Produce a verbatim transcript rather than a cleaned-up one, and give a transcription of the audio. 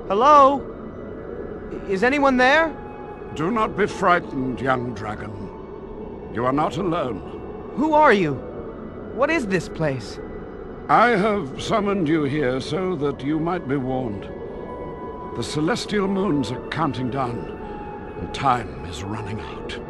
Hello? Is anyone there? Do not be frightened, young dragon. You are not alone. Who are you? What is this place? I have summoned you here so that you might be warned. The celestial moons are counting down, and time is running out.